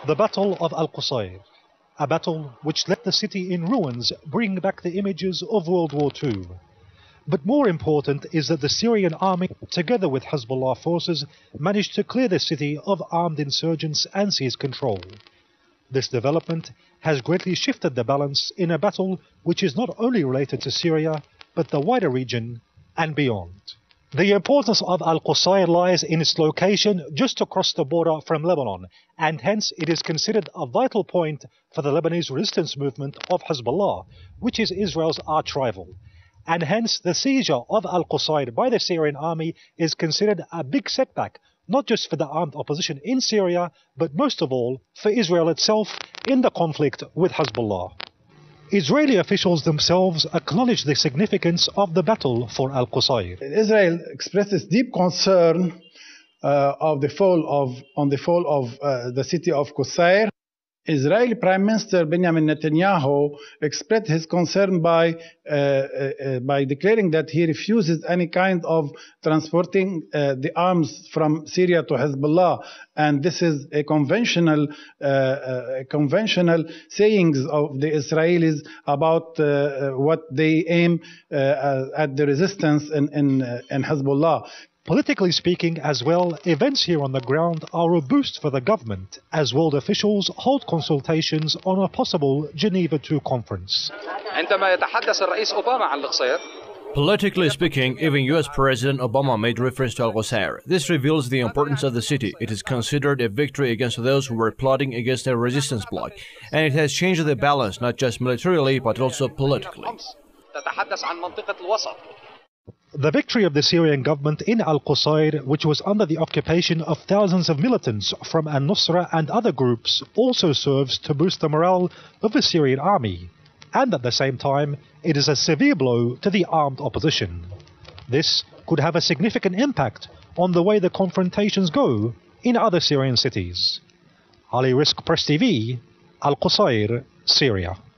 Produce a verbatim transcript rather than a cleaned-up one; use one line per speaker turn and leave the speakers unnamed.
The Battle of Al-Qusayr, a battle which left the city in ruins, bring back the images of World War Two. But more important is that the Syrian army, together with Hezbollah forces, managed to clear the city of armed insurgents and seize control. This development has greatly shifted the balance in a battle which is not only related to Syria, but the wider region and beyond. The importance of Al-Qusayr lies in its location just across the border from Lebanon, and hence it is considered a vital point for the Lebanese resistance movement of Hezbollah, which is Israel's arch-rival. And hence the seizure of Al-Qusayr by the Syrian army is considered a big setback, not just for the armed opposition in Syria, but most of all for Israel itself in the conflict with Hezbollah. Israeli officials themselves acknowledge the significance of the battle for Al-Qusayr.
Israel expresses deep concern uh, of the fall of, on the fall of uh, the city of Qusayr. Israeli Prime Minister Benjamin Netanyahu expressed his concern by, uh, uh, by declaring that he refuses any kind of transporting uh, the arms from Syria to Hezbollah. And this is a conventional, uh, uh, conventional sayings of the Israelis about uh, what they aim uh, at the resistance in, in, uh, in Hezbollah.
Politically speaking as well, events here on the ground are a boost for the government as world officials hold consultations on a possible Geneva two conference.
Politically speaking, even U S President Obama made reference to Al-Qusayr. This reveals the importance of the city. It is considered a victory against those who were plotting against a resistance bloc, and it has changed the balance not just militarily but also politically.
The victory of the Syrian government in Al-Qusayr, which was under the occupation of thousands of militants from Al-Nusra and other groups, also serves to boost the morale of the Syrian army. And at the same time, it is a severe blow to the armed opposition. This could have a significant impact on the way the confrontations go in other Syrian cities. Ali Risk, Press T V, Al-Qusayr, Syria.